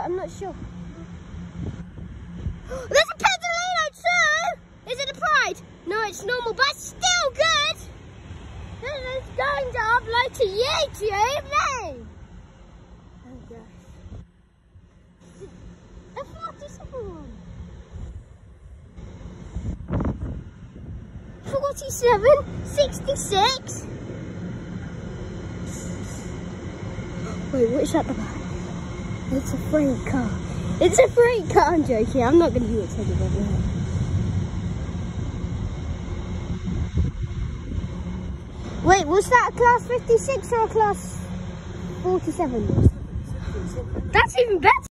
I'm not sure. There's a Pedalino too! Is it a Pride? No, it's normal, but still good! This is going to upload to YouTube, mate! Oh gosh. A 47 one. 47, 66. Wait, what's that about? It's a freight car. It's a freight car, I'm joking. I'm not going to use it anymore. Wait, was that a class 56 or a class 47? That's even better.